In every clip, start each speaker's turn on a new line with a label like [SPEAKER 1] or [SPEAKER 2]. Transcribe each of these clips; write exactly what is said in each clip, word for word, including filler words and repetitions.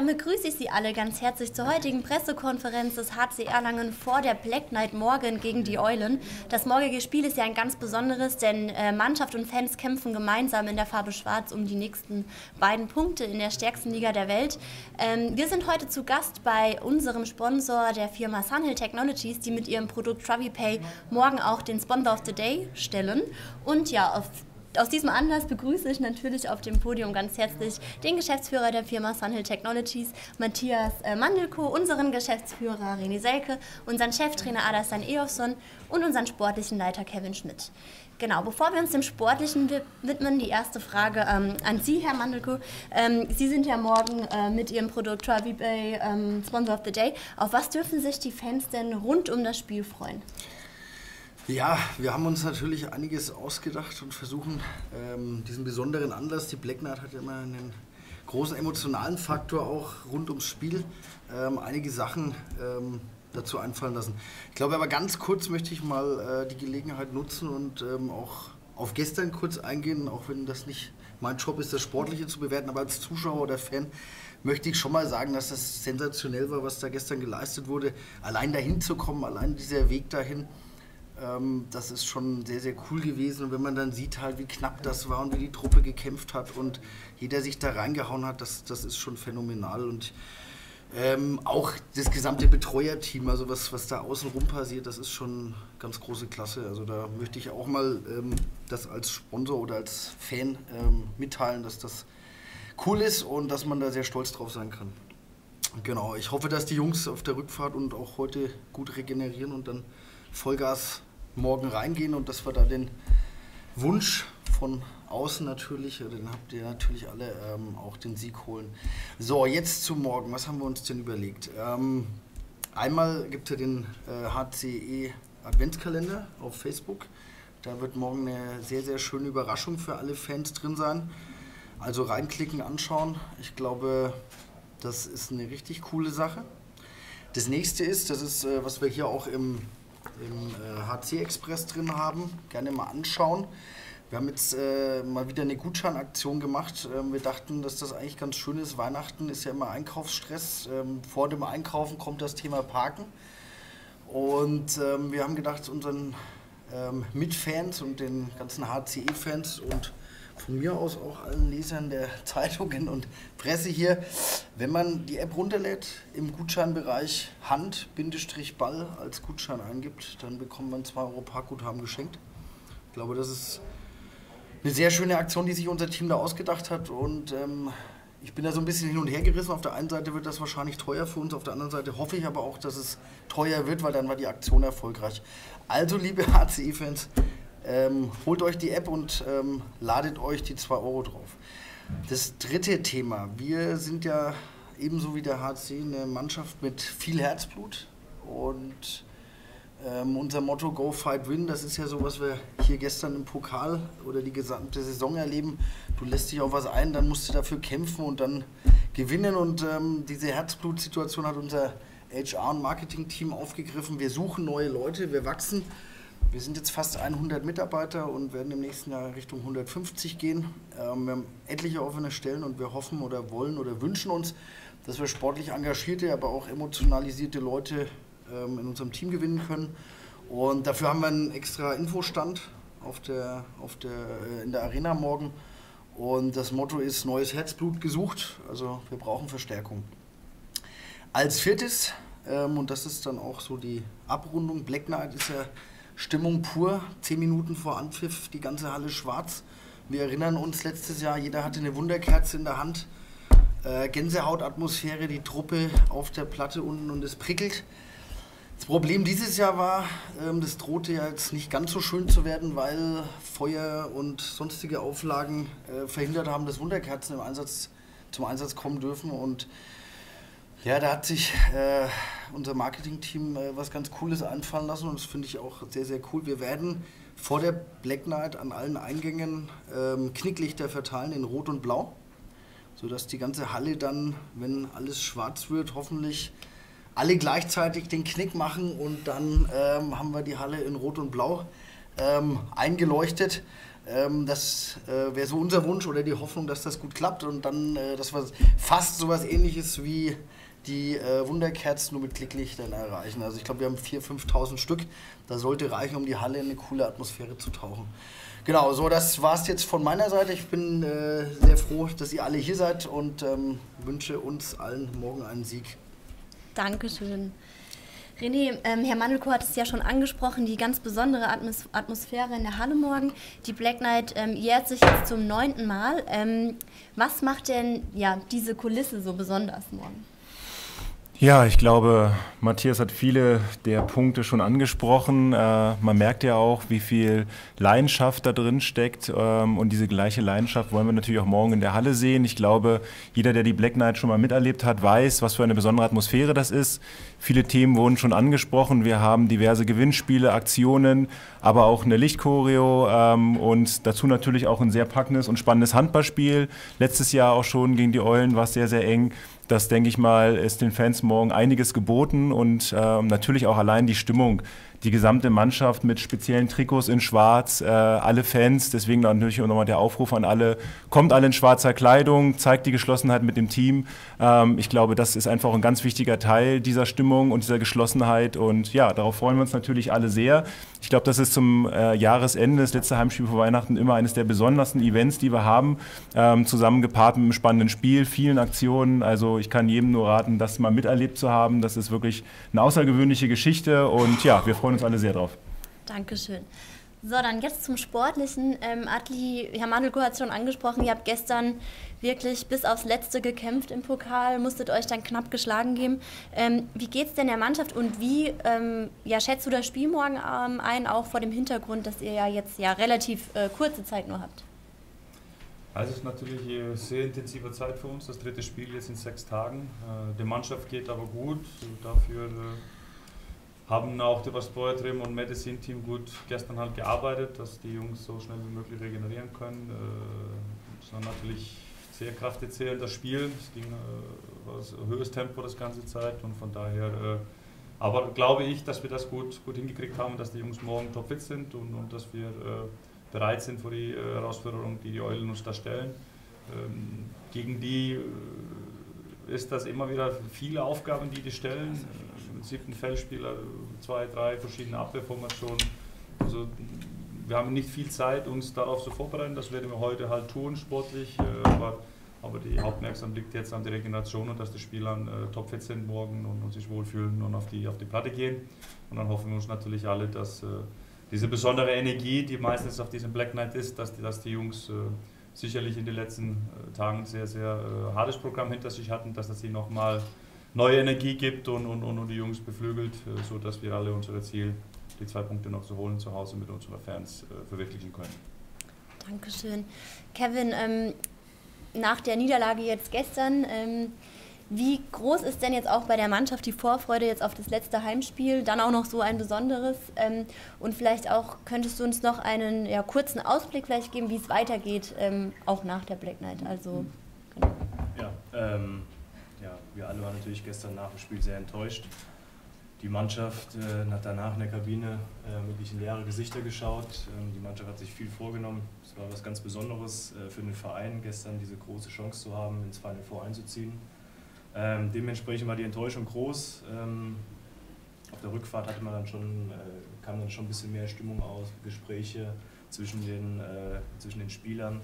[SPEAKER 1] Damit grüße ich Sie alle ganz herzlich zur heutigen Pressekonferenz des H C Erlangen vor der Black Knight morgen gegen die Eulen. Das morgige Spiel ist ja ein ganz besonderes, denn äh, Mannschaft und Fans kämpfen gemeinsam in der Farbe Schwarz um die nächsten beiden Punkte in der stärksten Liga der Welt. Ähm, wir sind heute zu Gast bei unserem Sponsor, der Firma Sunhill Technologies, die mit ihrem Produkt TraviPay morgen auch den Sponsor of the Day stellen. Und ja, auf Aus diesem Anlass begrüße ich natürlich auf dem Podium ganz herzlich den Geschäftsführer der Firma Sunhill Technologies, Matthias äh, Mandelko, unseren Geschäftsführer René Selke, unseren Cheftrainer Adastan Eofsson und unseren sportlichen Leiter Kevin Schmidt. Genau, bevor wir uns dem Sportlichen widmen, die erste Frage ähm, an Sie, Herr Mandelko. Ähm, Sie sind ja morgen äh, mit Ihrem Produkt TraviPay ähm, Sponsor of the Day. Auf was dürfen sich die Fans denn rund um das Spiel freuen?
[SPEAKER 2] Ja, wir haben uns natürlich einiges ausgedacht und versuchen ähm, diesen besonderen Anlass, die Black Knight hat ja immer einen großen emotionalen Faktor auch rund ums Spiel, ähm, einige Sachen ähm, dazu einfallen lassen. Ich glaube aber ganz kurz möchte ich mal äh, die Gelegenheit nutzen und ähm, auch auf gestern kurz eingehen, auch wenn das nicht mein Job ist, das Sportliche zu bewerten, aber als Zuschauer oder Fan möchte ich schon mal sagen, dass das sensationell war, was da gestern geleistet wurde. Allein dahin zu kommen, allein dieser Weg dahin, das ist schon sehr, sehr cool gewesen. Und wenn man dann sieht, halt, wie knapp das war und wie die Truppe gekämpft hat und jeder sich da reingehauen hat, das, das ist schon phänomenal. Und ähm, auch das gesamte Betreuerteam, also was, was da außenrum passiert, das ist schon ganz große Klasse. Also da möchte ich auch mal ähm, das als Sponsor oder als Fan ähm, mitteilen, dass das cool ist und dass man da sehr stolz drauf sein kann. Genau, ich hoffe, dass die Jungs auf der Rückfahrt und auch heute gut regenerieren und dann Vollgas morgen reingehen und dass wir da den Wunsch von außen natürlich, den habt ihr natürlich alle, ähm, auch den Sieg holen. So, jetzt zu morgen, was haben wir uns denn überlegt? Ähm, einmal gibt es ja den äh, H C E Adventskalender auf Facebook. Da wird morgen eine sehr, sehr schöne Überraschung für alle Fans drin sein. Also reinklicken, anschauen. Ich glaube, das ist eine richtig coole Sache. Das nächste ist, das ist, äh, was wir hier auch im im äh, H C Express drin haben, gerne mal anschauen. Wir haben jetzt äh, mal wieder eine Gutscheinaktion gemacht. Ähm, wir dachten, dass das eigentlich ganz schön ist. Weihnachten ist ja immer Einkaufsstress. Ähm, vor dem Einkaufen kommt das Thema Parken. Und ähm, wir haben gedacht, unseren ähm, Mitfans und den ganzen H C E-Fans und von mir aus auch allen Lesern der Zeitungen und Presse hier, wenn man die App runterlädt, im Gutscheinbereich Hand-Ball als Gutschein eingibt, dann bekommt man zwei Euro Parkguthaben geschenkt. Ich glaube, das ist eine sehr schöne Aktion, die sich unser Team da ausgedacht hat und ähm, ich bin da so ein bisschen hin und her gerissen. Auf der einen Seite wird das wahrscheinlich teuer für uns, auf der anderen Seite hoffe ich aber auch, dass es teuer wird, weil dann war die Aktion erfolgreich. Also, liebe H C E-Fans, Ähm, holt euch die App und ähm, ladet euch die zwei Euro drauf. Das dritte Thema. Wir sind ja ebenso wie der H C eine Mannschaft mit viel Herzblut und ähm, unser Motto Go Fight Win, das ist ja so, was wir hier gestern im Pokal oder die gesamte Saison erleben. Du lässt dich auf was ein, dann musst du dafür kämpfen und dann gewinnen und ähm, diese Herzblutsituation hat unser H R- und Marketing-Team aufgegriffen. Wir suchen neue Leute, wir wachsen. Wir sind jetzt fast hundert Mitarbeiter und werden im nächsten Jahr Richtung hundertfünfzig gehen. Ähm, wir haben etliche offene Stellen und wir hoffen oder wollen oder wünschen uns, dass wir sportlich engagierte, aber auch emotionalisierte Leute ähm, in unserem Team gewinnen können. Und dafür haben wir einen extra Infostand auf der, auf der, äh, in der Arena morgen. Und das Motto ist neues Herzblut gesucht, also wir brauchen Verstärkung. Als viertes, ähm, und das ist dann auch so die Abrundung, Black Knight ist ja Stimmung pur, zehn Minuten vor Anpfiff, die ganze Halle schwarz. Wir erinnern uns letztes Jahr, jeder hatte eine Wunderkerze in der Hand. Äh, Gänsehautatmosphäre, die Truppe auf der Platte unten und es prickelt. Das Problem dieses Jahr war, ähm, das drohte ja jetzt nicht ganz so schön zu werden, weil Feuer und sonstige Auflagen äh, verhindert haben, dass Wunderkerzen im Einsatz, zum Einsatz kommen dürfen. Und ja, da hat sich äh, unser Marketing-Team äh, was ganz Cooles einfallen lassen und das finde ich auch sehr, sehr cool. Wir werden vor der Black Knight an allen Eingängen ähm, Knicklichter verteilen in Rot und Blau, sodass die ganze Halle dann, wenn alles schwarz wird, hoffentlich alle gleichzeitig den Knick machen und dann ähm, haben wir die Halle in Rot und Blau ähm, eingeleuchtet. Ähm, das äh, wäre so unser Wunsch oder die Hoffnung, dass das gut klappt und dann, äh, dass wir fast sowas Ähnliches wie die äh, Wunderkerzen nur mit Klicklichtern erreichen. Also ich glaube, wir haben viertausend, fünftausend Stück. Da sollte reichen, um die Halle in eine coole Atmosphäre zu tauchen. Genau, so das war es jetzt von meiner Seite. Ich bin äh, sehr froh, dass ihr alle hier seid und ähm, wünsche uns allen morgen einen Sieg.
[SPEAKER 1] Dankeschön. René, ähm, Herr Mandelko hat es ja schon angesprochen, die ganz besondere Atmos Atmosphäre in der Halle morgen. Die Black Knight ähm, jährt sich jetzt zum neunten Mal. Ähm, was macht denn ja, diese Kulisse so besonders morgen?
[SPEAKER 3] Ja, ich glaube, Matthias hat viele der Punkte schon angesprochen. Äh, man merkt ja auch, wie viel Leidenschaft da drin steckt. Ähm, und diese gleiche Leidenschaft wollen wir natürlich auch morgen in der Halle sehen. Ich glaube, jeder, der die Black Knight schon mal miterlebt hat, weiß, was für eine besondere Atmosphäre das ist. Viele Themen wurden schon angesprochen. Wir haben diverse Gewinnspiele, Aktionen, aber auch eine Lichtchoreo ähm, und dazu natürlich auch ein sehr packendes und spannendes Handballspiel. Letztes Jahr auch schon gegen die Eulen war es sehr, sehr eng. Das, denke ich mal, ist den Fans morgen einiges geboten und äh, natürlich auch allein die Stimmung. Die gesamte Mannschaft mit speziellen Trikots in Schwarz, äh, alle Fans, deswegen natürlich auch nochmal der Aufruf an alle, kommt alle in schwarzer Kleidung, zeigt die Geschlossenheit mit dem Team. Ähm, ich glaube, das ist einfach ein ganz wichtiger Teil dieser Stimmung und dieser Geschlossenheit und ja, darauf freuen wir uns natürlich alle sehr. Ich glaube, das ist zum äh, Jahresende, das letzte Heimspiel vor Weihnachten, immer eines der besondersten Events, die wir haben, ähm, zusammen gepaart mit einem spannenden Spiel, vielen Aktionen. Also ich kann jedem nur raten, das mal miterlebt zu haben. Das ist wirklich eine außergewöhnliche Geschichte und ja, wir freuen uns alle sehr drauf.
[SPEAKER 1] Dankeschön. So, dann jetzt zum Sportlichen. Ähm, Adli, Herr Mandelko hat es schon angesprochen, ihr habt gestern wirklich bis aufs Letzte gekämpft im Pokal, musstet euch dann knapp geschlagen geben. Ähm, wie geht es denn der Mannschaft und wie ähm, ja, schätzt du das Spiel morgen ähm, ein, auch vor dem Hintergrund, dass ihr ja jetzt ja relativ äh, kurze Zeit nur habt?
[SPEAKER 4] Also es ist natürlich eine sehr intensive Zeit für uns, das dritte Spiel jetzt in sechs Tagen. Äh, die Mannschaft geht aber gut, dafür äh, haben auch das Poetrim und Medicine-Team gut gestern halt gearbeitet, dass die Jungs so schnell wie möglich regenerieren können. Äh, es war natürlich sehr kraftezehrend das Spiel, es ging äh, war ein höheres Tempo das ganze Zeit und von daher, äh, aber glaube ich, dass wir das gut, gut hingekriegt haben, dass die Jungs morgen topfit sind und, und dass wir äh, bereit sind für die äh, Herausforderung, die die Eulen uns da stellen. Ähm, gegen die äh, ist das immer wieder viele Aufgaben, die die stellen. Äh, Im siebten Feldspieler, zwei, drei verschiedene Abwehrformationen. Also, wir haben nicht viel Zeit, uns darauf zu vorbereiten. Das werden wir heute halt tun, sportlich. Äh, aber, aber die Hauptmerksamkeit liegt jetzt an der Regeneration und dass die Spieler äh, topfit sind morgen und, und sich wohlfühlen und auf die, auf die Platte gehen. Und dann hoffen wir uns natürlich alle, dass äh, diese besondere Energie, die meistens auf diesem Black Knight ist, dass die, dass die Jungs äh, sicherlich in den letzten äh, Tagen sehr, sehr äh, hartes Programm hinter sich hatten, dass das ihnen nochmal neue Energie gibt und, und, und die Jungs beflügelt, äh, sodass wir alle unsere Ziel, die zwei Punkte noch zu holen, zu Hause mit unseren Fans äh, verwirklichen können.
[SPEAKER 1] Dankeschön. Kevin, ähm, nach der Niederlage jetzt gestern, ähm, wie groß ist denn jetzt auch bei der Mannschaft die Vorfreude jetzt auf das letzte Heimspiel, dann auch noch so ein besonderes ähm, und vielleicht auch, könntest du uns noch einen ja, kurzen Ausblick vielleicht geben, wie es weitergeht, ähm, auch nach der Black Knight, also genau.
[SPEAKER 5] Ja, ähm, ja, wir alle waren natürlich gestern nach dem Spiel sehr enttäuscht. Die Mannschaft äh, hat danach in der Kabine äh, wirklich in leere Gesichter geschaut. Ähm, die Mannschaft hat sich viel vorgenommen. Es war was ganz Besonderes äh, für den Verein, gestern diese große Chance zu haben, ins Final Four einzuziehen. Ähm, dementsprechend war die Enttäuschung groß. Ähm, auf der Rückfahrt hatte man dann schon, äh, kam dann schon ein bisschen mehr Stimmung aus, Gespräche zwischen den, äh, zwischen den Spielern,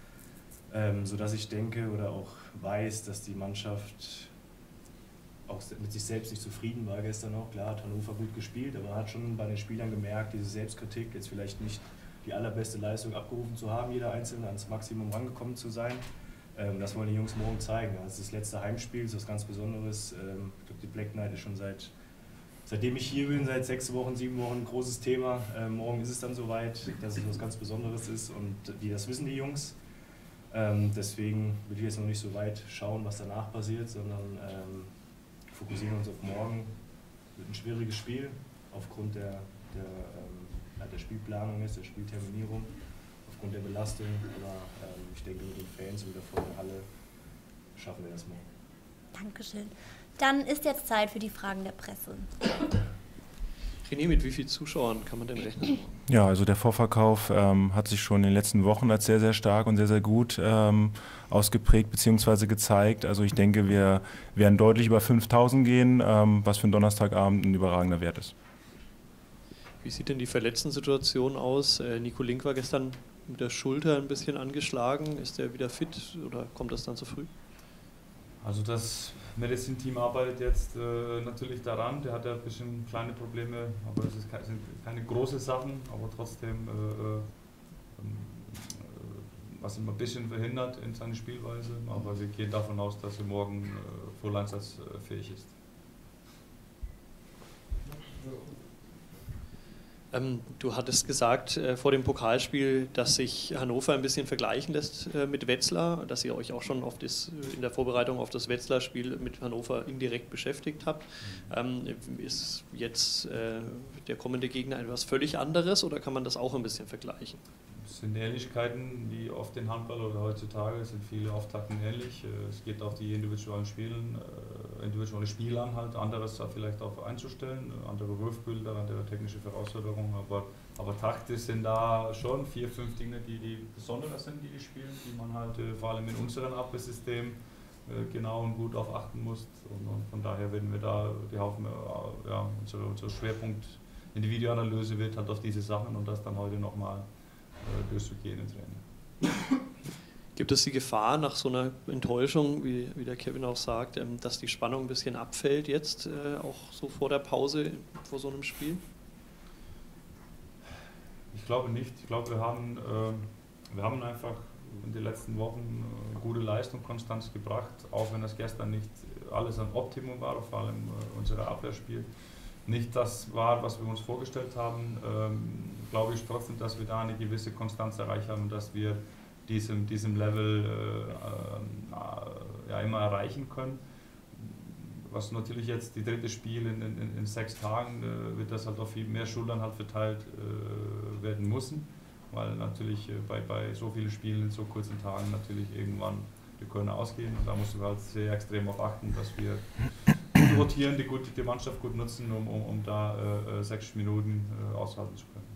[SPEAKER 5] ähm, sodass ich denke oder auch weiß, dass die Mannschaft auch mit sich selbst nicht zufrieden war gestern noch. Klar hat Hannover gut gespielt, aber man hat schon bei den Spielern gemerkt, diese Selbstkritik, jetzt vielleicht nicht die allerbeste Leistung abgerufen zu haben, jeder Einzelne ans Maximum rangekommen zu sein. Das wollen die Jungs morgen zeigen. Das ist das letzte Heimspiel, das ist was ganz Besonderes. Ich glaube, die Black Knight ist schon seit, seitdem ich hier bin, seit sechs Wochen, sieben Wochen ein großes Thema. Morgen ist es dann soweit, dass es was ganz Besonderes ist und die, das wissen die Jungs. Deswegen will ich jetzt noch nicht so weit schauen, was danach passiert, sondern fokussieren uns auf morgen. Es wird ein schwieriges Spiel aufgrund der, der, der Spielplanung, ist, der Spielterminierung. Aufgrund der Belastung, aber ähm, ich denke, mit den Fans und der vollen Halle schaffen wir das morgen.
[SPEAKER 1] Dankeschön. Dann ist jetzt Zeit für die Fragen der Presse.
[SPEAKER 6] René, mit wie vielen Zuschauern kann man denn rechnen?
[SPEAKER 3] Ja, also der Vorverkauf ähm, hat sich schon in den letzten Wochen als sehr, sehr stark und sehr, sehr gut ähm, ausgeprägt bzw. gezeigt. Also ich denke, wir werden deutlich über fünftausend gehen, ähm, was für einen Donnerstagabend ein überragender Wert ist.
[SPEAKER 6] Wie sieht denn die Verletzten-Situation aus? Äh, Nico Link war gestern mit der Schulter ein bisschen angeschlagen. Ist der wieder fit oder kommt das dann zu früh?
[SPEAKER 4] Also das Medizin-Team arbeitet jetzt äh, natürlich daran. Der hat ja ein bisschen kleine Probleme, aber es sind keine großen Sachen, aber trotzdem äh, äh, was ihn ein bisschen verhindert in seiner Spielweise. Aber wir gehen davon aus, dass er morgen äh, voll einsatzfähig ist.
[SPEAKER 6] Ähm, du hattest gesagt äh, vor dem Pokalspiel, dass sich Hannover ein bisschen vergleichen lässt äh, mit Wetzlar, dass ihr euch auch schon auf das, in der Vorbereitung auf das Wetzlar-Spiel mit Hannover indirekt beschäftigt habt. Ähm, ist jetzt äh, der kommende Gegner etwas völlig anderes oder kann man das auch ein bisschen vergleichen?
[SPEAKER 4] Es sind Ähnlichkeiten, wie oft in Handball oder heutzutage, es sind viele Auftakten ähnlich. Es geht auf die individuellen Spielen, äh, individuelle Spiele an, halt anderes vielleicht auch einzustellen, andere Wurfbilder, andere technische Herausforderungen, aber, aber taktisch sind da schon vier, fünf Dinge, die, die besonderer sind, die die spielen, die man halt äh, vor allem in unserem Abwehrsystem äh, genau und gut auf achten muss. Und, und von daher werden wir da, die Haufen, äh, ja, unser, unser Schwerpunkt in die Videoanalyse wird halt auf diese Sachen und das dann heute nochmal durchzugehen im Training.
[SPEAKER 6] Gibt es die Gefahr nach so einer Enttäuschung, wie, wie der Kevin auch sagt, dass die Spannung ein bisschen abfällt jetzt, äh, auch so vor der Pause, vor so einem Spiel?
[SPEAKER 4] Ich glaube nicht. Ich glaube, wir haben, äh, wir haben einfach in den letzten Wochen äh, gute Leistung, Konstanz gebracht, auch wenn das gestern nicht alles ein Optimum war, vor allem äh, unser Abwehrspiel nicht das war, was wir uns vorgestellt haben, ähm, glaube ich trotzdem, dass wir da eine gewisse Konstanz erreicht haben, dass wir diesem, diesem Level äh, äh, ja, immer erreichen können. Was natürlich jetzt die dritte Spiel in, in, in sechs Tagen äh, wird das halt auf viel mehr Schultern halt verteilt äh, werden müssen, weil natürlich äh, bei, bei so vielen Spielen in so kurzen Tagen natürlich irgendwann die Körner ausgehen und da müssen wir halt sehr extrem darauf achten, dass wir gut rotieren, die, gut, die Mannschaft gut nutzen, um, um, um da äh, sechs Minuten äh, aushalten zu können.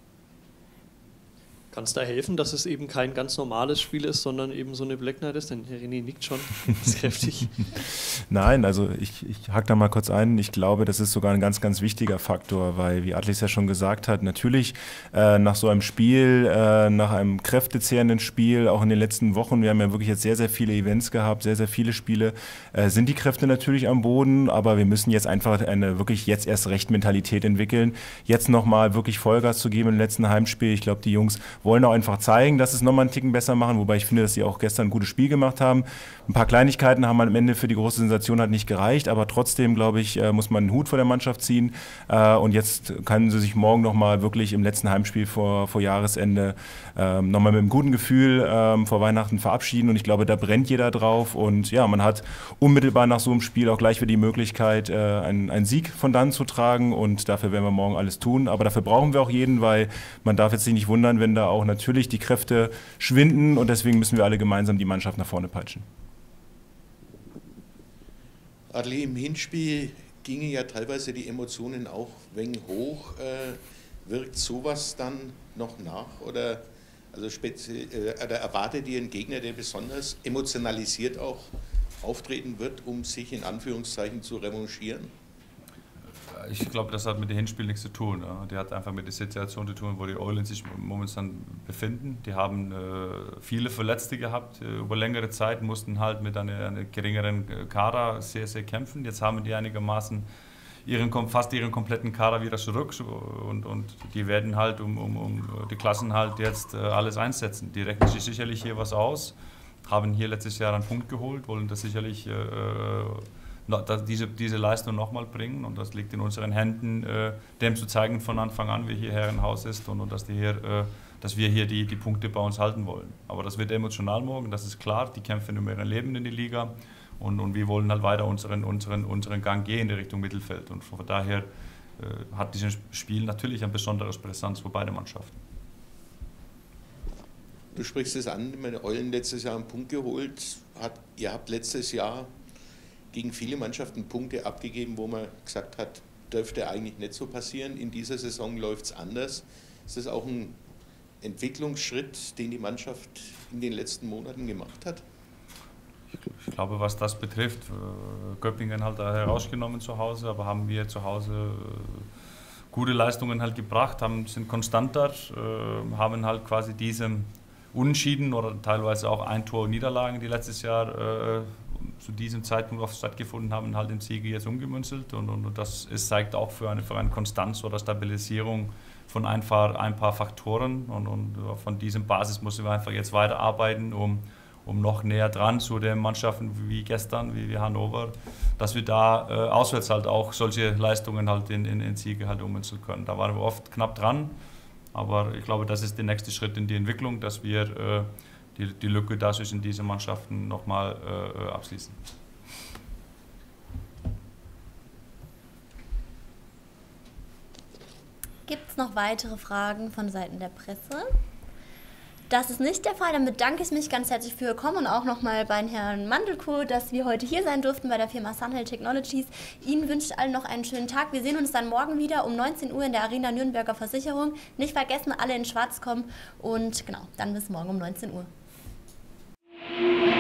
[SPEAKER 6] Kann es da helfen, dass es eben kein ganz normales Spiel ist, sondern eben so eine Black Night ist? Denn Herr René nickt schon kräftig.
[SPEAKER 3] Nein, also ich, ich hake da mal kurz ein. Ich glaube, das ist sogar ein ganz, ganz wichtiger Faktor, weil, wie Atlis ja schon gesagt hat, natürlich äh, nach so einem Spiel, äh, nach einem kräftezehrenden Spiel, auch in den letzten Wochen, wir haben ja wirklich jetzt sehr, sehr viele Events gehabt, sehr, sehr viele Spiele, äh, sind die Kräfte natürlich am Boden, aber wir müssen jetzt einfach eine wirklich jetzt erst recht Mentalität entwickeln, jetzt nochmal wirklich Vollgas zu geben im letzten Heimspiel. Ich glaube, die Jungs wollen auch einfach zeigen, dass es nochmal einen Ticken besser machen, wobei ich finde, dass sie auch gestern ein gutes Spiel gemacht haben. Ein paar Kleinigkeiten haben am Ende für die große Sensation halt nicht gereicht, aber trotzdem, glaube ich, muss man einen Hut vor der Mannschaft ziehen und jetzt können sie sich morgen nochmal wirklich im letzten Heimspiel vor, vor Jahresende nochmal mit einem guten Gefühl vor Weihnachten verabschieden und ich glaube, da brennt jeder drauf und ja, man hat unmittelbar nach so einem Spiel auch gleich wieder die Möglichkeit, einen, einen Sieg von dann zu tragen und dafür werden wir morgen alles tun, aber dafür brauchen wir auch jeden, weil man darf jetzt sich nicht wundern, wenn da auch natürlich die Kräfte schwinden und deswegen müssen wir alle gemeinsam die Mannschaft nach vorne peitschen.
[SPEAKER 7] Adli, im Hinspiel gingen ja teilweise die Emotionen auch wenig hoch. Äh, wirkt sowas dann noch nach? Oder, also speziell, äh, oder erwartet ihr einen Gegner, der besonders emotionalisiert auch auftreten wird, um sich in Anführungszeichen zu revanchieren?
[SPEAKER 4] Ich glaube, das hat mit dem Hinspiel nichts zu tun. Ja. Die hat einfach mit der Situation zu tun, wo die Oilers sich momentan befinden. Die haben äh, viele Verletzte gehabt. Äh, über längere Zeit mussten halt mit einer, einer geringeren Kader sehr, sehr kämpfen. Jetzt haben die einigermaßen ihren, fast ihren kompletten Kader wieder zurück und, und die werden halt um, um, um die Klassen halt jetzt äh, alles einsetzen. Die rechnen sich sicherlich hier was aus, haben hier letztes Jahr einen Punkt geholt, wollen das sicherlich äh, Diese, diese Leistung nochmal bringen und das liegt in unseren Händen, äh, dem zu zeigen von Anfang an, wie hier Herrenhaus ist und, und dass, die hier, äh, dass wir hier die, die Punkte bei uns halten wollen. Aber das wird emotional morgen, das ist klar, die kämpfen um ihr Leben in die Liga und, und wir wollen halt weiter unseren, unseren, unseren Gang gehen in Richtung Mittelfeld und von daher äh, hat dieses Spiel natürlich ein besonderes Brisanz für beide Mannschaften.
[SPEAKER 7] Du sprichst es an, meine Eulen letztes Jahr einen Punkt geholt, hat, ihr habt letztes Jahr gegen viele Mannschaften Punkte abgegeben, wo man gesagt hat, dürfte eigentlich nicht so passieren. In dieser Saison läuft es anders. Ist das auch ein Entwicklungsschritt, den die Mannschaft in den letzten Monaten gemacht hat?
[SPEAKER 4] Ich glaube, was das betrifft, Göppingen halt da herausgenommen zu Hause, aber haben wir zu Hause gute Leistungen halt gebracht, haben, sind konstanter, haben halt quasi diese Unentschieden oder teilweise auch Ein-Tor-Niederlagen, die letztes Jahr äh, zu diesem Zeitpunkt oft stattgefunden haben, halt in Siege jetzt umgemünzelt. Und, und das ist, zeigt auch für eine, für eine Konstanz oder Stabilisierung von ein paar, ein paar Faktoren. Und, und von diesem Basis müssen wir einfach jetzt weiterarbeiten, um, um noch näher dran zu den Mannschaften wie gestern, wie, wie Hannover, dass wir da äh, auswärts halt auch solche Leistungen halt in, in, in Siege halt ummünzeln können. Da waren wir oft knapp dran. Aber ich glaube, das ist der nächste Schritt in die Entwicklung, dass wir äh, die, die Lücke da zwischen diesen Mannschaften nochmal äh, abschließen.
[SPEAKER 1] Gibt es noch weitere Fragen von Seiten der Presse? Das ist nicht der Fall. Dann bedanke ich mich ganz herzlich für Ihr Kommen und auch nochmal bei Herrn Mandelko, dass wir heute hier sein durften bei der Firma Sunhill Technologies. Ihnen wünsche ich allen noch einen schönen Tag. Wir sehen uns dann morgen wieder um neunzehn Uhr in der Arena Nürnberger Versicherung. Nicht vergessen, alle in Schwarz kommen und genau, dann bis morgen um neunzehn Uhr.